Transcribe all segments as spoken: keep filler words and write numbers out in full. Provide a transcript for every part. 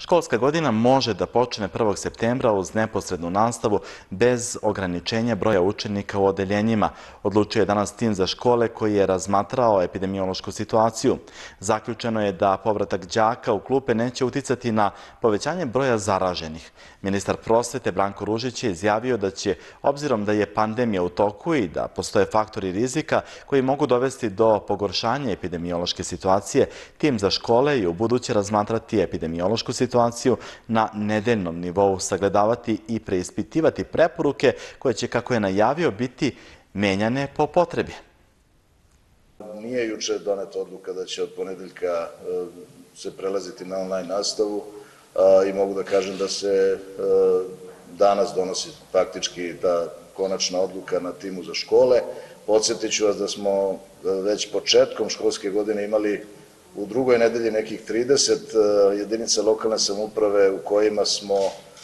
Školska godina može da počne prvog septembra uz neposrednu nastavu bez ograničenja broja učenika u odeljenjima, odlučio je danas tim za škole koji je razmatrao epidemiološku situaciju. Zaključeno je da povratak đaka u klupe neće uticati na povećanje broja zaraženih. Ministar prosvete Branko Ružić je izjavio da će, obzirom da je pandemija u toku i da postoje faktori rizika koji mogu dovesti do pogoršanja epidemiološke situacije, tim za škole i u buduće razmatrati epidemiološku situaciju situaciju na nedeljnom nivou, sagledavati i preispitivati preporuke koje će, kako je najavio, biti menjane po potrebi. Nije juče doneta odluka da će od ponedeljka se prelaziti na online nastavu i mogu da kažem da se danas donosi faktički ta konačna odluka na timu za škole. Podsjetit ću vas da smo već početkom školske godine imali u drugoj nedelji nekih trideset jedinica lokalne samouprave u kojima smo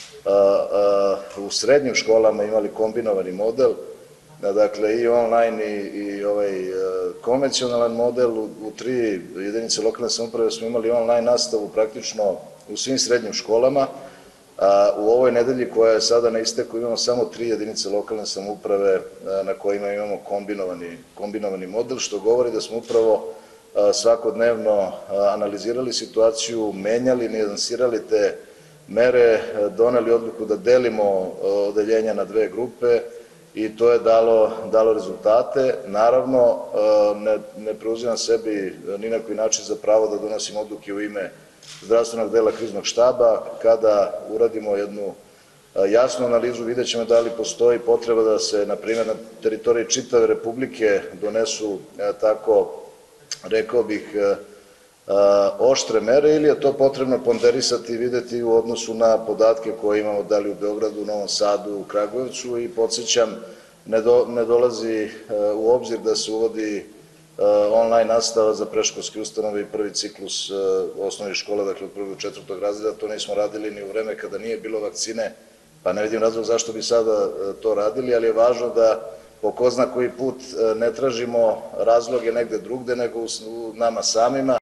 u srednjim školama imali kombinovani model, dakle i online i ovaj konvencionalan model. U tri jedinice lokalne samouprave smo imali online nastavu praktično u svim srednjim školama. U ovoj nedelji koja je sada na isteku imamo samo tri jedinice lokalne samouprave na kojima imamo kombinovani model, što govori da smo upravo svakodnevno analizirali situaciju, menjali, nijansirali te mere, doneli odluku da delimo odeljenja na dve grupe i to je dalo rezultate. Naravno, ne preuzimam sebi ni na koji način za pravo da donosim odluke u ime zdravstvenog dela kriznog štaba. Kada uradimo jednu jasnu analizu, vidjet ćemo da li postoji potreba da se, na primjer, na teritoriji čitave Republike donesu tako, rekao bih, oštre mere, ili je to potrebno ponderisati i videti u odnosu na podatke koje imamo da li u Beogradu, u Novom Sadu, u Kragujevcu. I podsjećam, ne dolazi u obzir da se uvodi online nastava za predškolske ustanove i prvi ciklus osnovnih škola, dakle od prvog do četvrtog razreda. To nismo radili ni u vreme kada nije bilo vakcine, pa ne vidim razlog zašto bi sada to radili, ali je važno da po ko zna koji put ne tražimo razloge negde drugde nego u nama samima